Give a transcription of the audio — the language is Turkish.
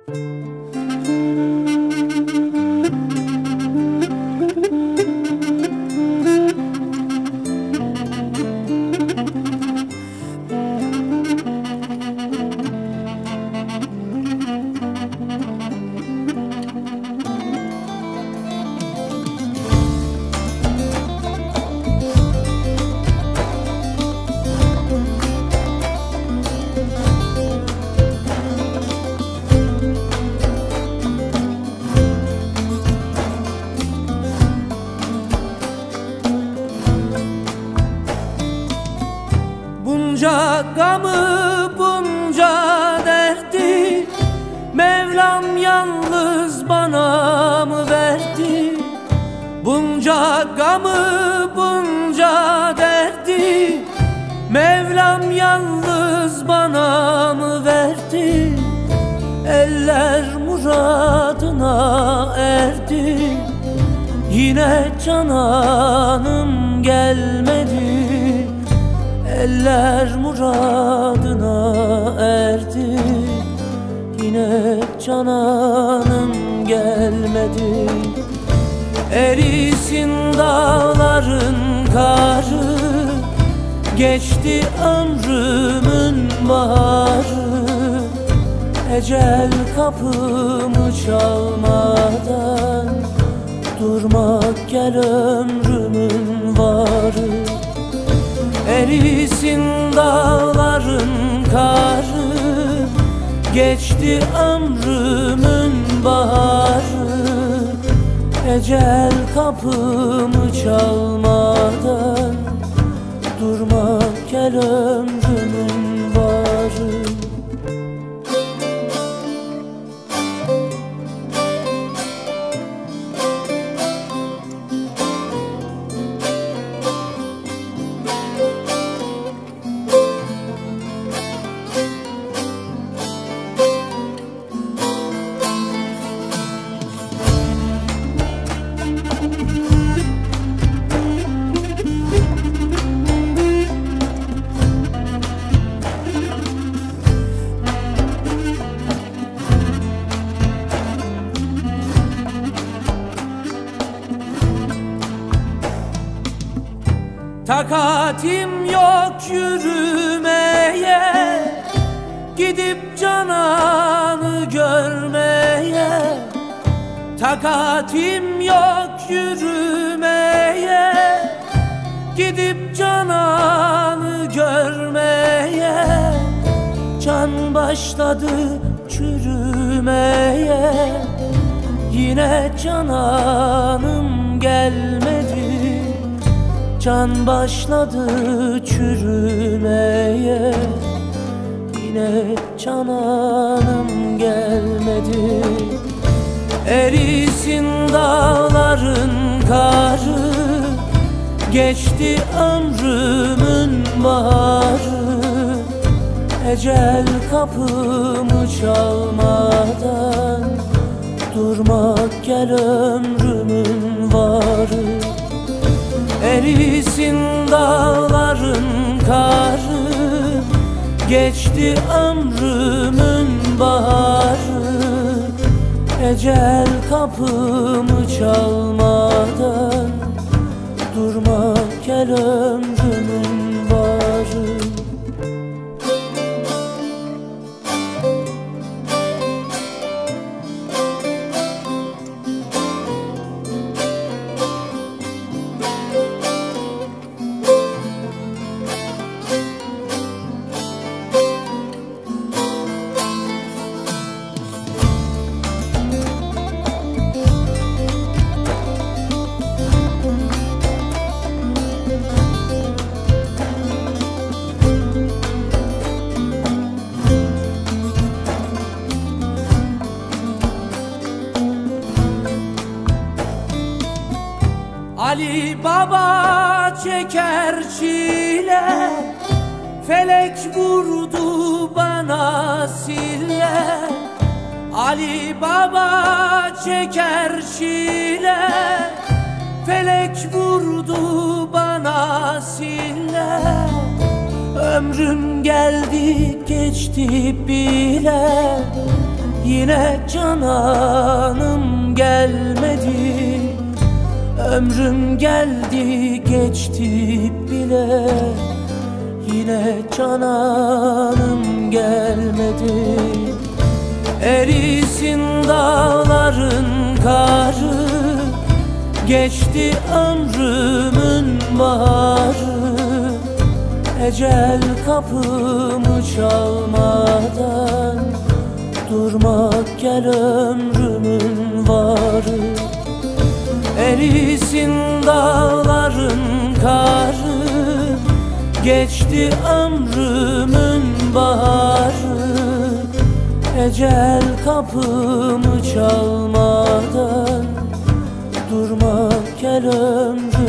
Bunca gamı, bunca derdi Mevlam yalnız bana mı verdi? Bunca gamı, bunca derdi Mevlam yalnız bana mı verdi? Eller muradına erdi, yine cananım gelmedi. Eller muradına erdi, yine cananım gelmedi. Erisin dağların karı, geçti ömrümün baharı. Ecel kapımı çalmadan durmak gel ömrümün varı. Erisin dağların karı, geçti ömrümün baharı. Ecel kapımı çalmadan durmak gel ömrümün varı. Takatim yok yürümeye, gidip cananı görmeye. Takatim yok yürümeye, gidip cananı görmeye. Can başladı çürümeye, yine cananım gelmedi. Can başladı çürümeye, yine cananım gelmedi. Erisin dağların karı, geçti ömrümün baharı. Ecel kapımı çalmadan durmak gel ömrümün varı. Erisin dağların karı, geçti ömrümün baharı. Ecel kapımı çalmadan durmak gel ömrümün varı. Ali Baba çeker çile, felek vurdu bana sille. Ali Baba çeker çile, felek vurdu bana sille. Ömrüm geldi geçti bile, Yine cananım gelmedi, ömrüm geldi geçti bile. Yine cananım gelmedi. Erisin dağların karı, geçti ömrümün baharı. Ecel kapımı çalmadan durma gel ömrümün varı. Erisin dağların karı, geçti ömrümün baharı. Ecel kapımı çalmadan durma gel ömrümün